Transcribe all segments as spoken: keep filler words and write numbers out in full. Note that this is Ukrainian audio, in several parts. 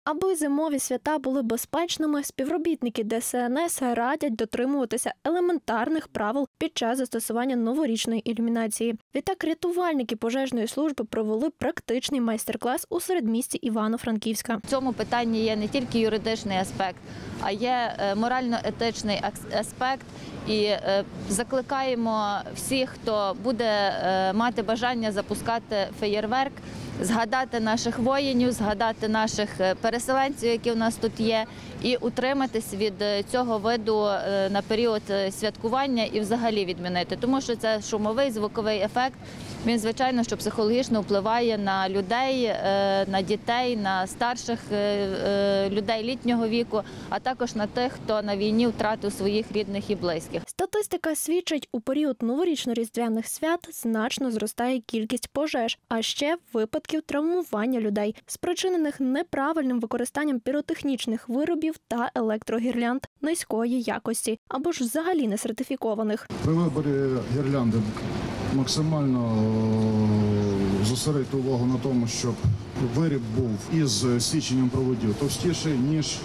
Аби зимові свята були безпечними, співробітники Де Ес Ен Ес радять дотримуватися елементарних правил під час застосування новорічної ілюмінації. Відтак, рятувальники пожежної служби провели практичний майстер-клас у середмісті Івано-Франківська. В цьому питанні є не тільки юридичний аспект, а є морально-етичний аспект. І закликаємо всіх, хто буде мати бажання запускати феєрверк, згадати наших воїнів, згадати наших переселенців, які у нас тут є, і утриматись від цього виду на період святкування і взагалі відмінити. Тому що це шумовий, звуковий ефект, він, звичайно, що психологічно впливає на людей, на дітей, на старших людей літнього віку, а також на тих, хто на війні втратив своїх рідних і близьких. Статистика свідчить, у період новорічно-різдвяних свят значно зростає кількість пожеж, а ще випадків травмування людей, спричинених неправильним використанням піротехнічних виробів та електрогірлянд низької якості, або ж взагалі не сертифікованих. При виборі гірлянди максимально зосередити увагу на тому, щоб виріб був із січенням проводів товстіший, ніж,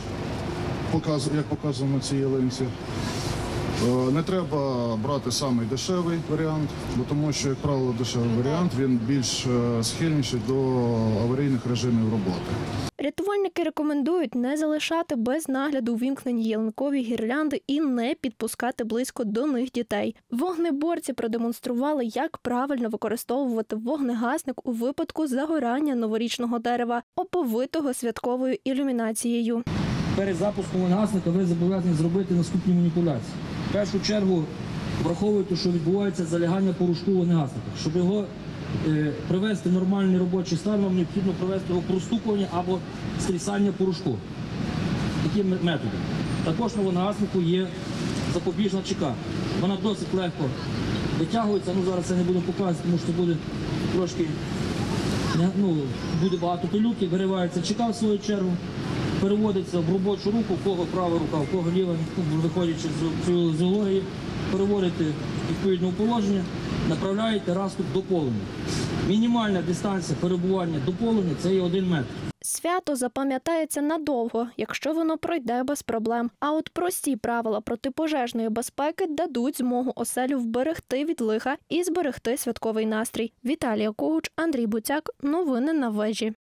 як показано на цій ялинці. Не треба брати самий дешевий варіант, бо тому що, як правило, дешевий варіант, він більш схильніший до аварійних режимів роботи. Рятувальники рекомендують не залишати без нагляду ввімкнені ялинкові гірлянди і не підпускати близько до них дітей. Вогнеборці продемонстрували, як правильно використовувати вогнегасник у випадку загорання новорічного дерева, оповитого святковою ілюмінацією. Перед запуском вогнегасника ви зобов'язані зробити наступні маніпуляції. В першу чергу враховуйте, що відбувається залягання порошку вогнегасника. Щоб його е, привести в нормальний робочий стан, вам необхідно провести його простукування або стрісання порошку. Таким методом. Також на вогнегаснику є запобіжна чека. Вона досить легко витягується. Ну, зараз це не будемо показувати, тому що буде трошки, ну, буде багато пилюки, виривається чека в свою чергу. Переводиться в робочу руку, в кого права рука, в кого ліва, виходячи з фізіології, переводите відповідне положення, направляєте раступ до полум'я. Мінімальна дистанція перебування до полум'я – це є один метр. Свято запам'ятається надовго, якщо воно пройде без проблем. А от прості правила протипожежної безпеки дадуть змогу оселю вберегти від лиха і зберегти святковий настрій. Віталія Когуч, Андрій Буцяк. Новини на Вежі.